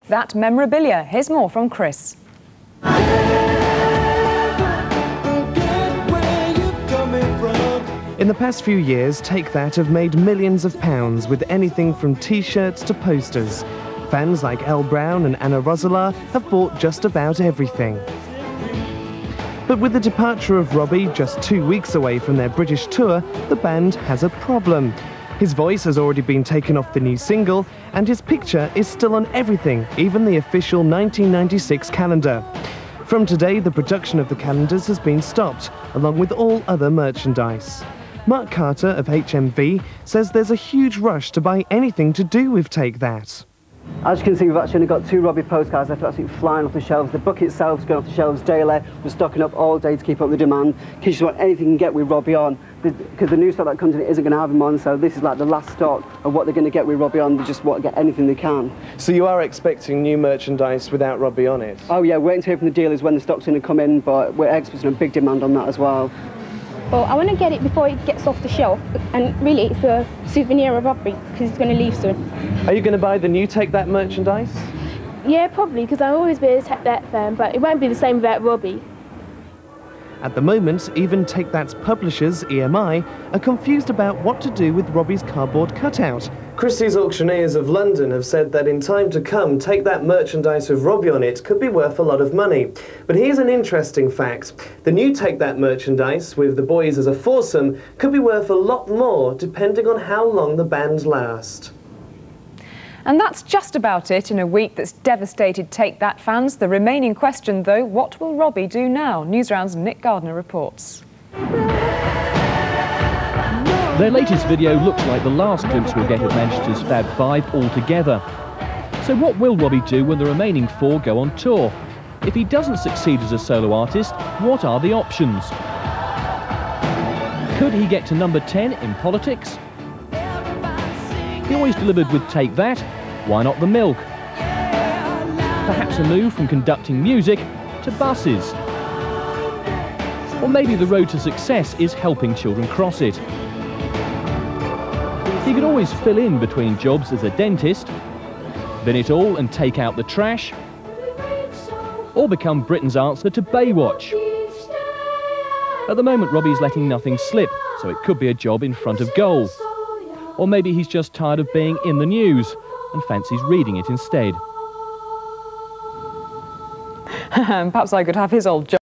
that memorabilia. Here's more from Chris. In the past few years, Take That have made millions of pounds with anything from T-shirts to posters. Fans like Elle Brown and Anna Rosola have bought just about everything. But with the departure of Robbie just 2 weeks away from their British tour, the band has a problem. His voice has already been taken off the new single, and his picture is still on everything, even the official 1996 calendar. From today, the production of the calendars has been stopped, along with all other merchandise. Mark Carter of HMV says there's a huge rush to buy anything to do with Take That. As you can see, we've actually only got 2 Robbie postcards left, absolutely flying off the shelves. The book itself is going off the shelves daily. We're stocking up all day to keep up the demand. Kids just want anything you can get with Robbie on, because the new stock that comes in isn't going to have him on, so this is like the last stock of what they're going to get with Robbie on. They just want to get anything they can. So you are expecting new merchandise without Robbie on it? Oh yeah, waiting to hear from the dealers when the stock's going to come in, but we're expecting a big demand on that as well. Well, I want to get it before it gets off the shelf, and really it's a souvenir of Robbie because he's going to leave soon. Are you going to buy the new Take That merchandise? Yeah, probably, because I've always been a Take That fan, but it won't be the same without Robbie. At the moment, even Take That's publishers, EMI, are confused about what to do with Robbie's cardboard cutout. Christie's Auctioneers of London have said that in time to come, Take That merchandise with Robbie on it could be worth a lot of money. But here's an interesting fact. The new Take That merchandise, with the boys as a foursome, could be worth a lot more depending on how long the band last. And that's just about it in a week that's devastated Take That fans. The remaining question, though, what will Robbie do now? Newsround's Nick Gardner reports. Their latest video looks like the last glimpse we'll get of Manchester's Fab Five altogether. So what will Robbie do when the remaining 4 go on tour? If he doesn't succeed as a solo artist, what are the options? Could he get to number 10 in politics? He always delivered with Take That. Why not the Milk? Perhaps a move from conducting music to buses. Or maybe the road to success is helping children cross it. He could always fill in between jobs as a dentist, bin it all and take out the trash, or become Britain's answer to Baywatch. At the moment, Robbie's letting nothing slip, so it could be a job in front of goal. Or maybe he's just tired of being in the news and fancies reading it instead. Perhaps I could have his old job.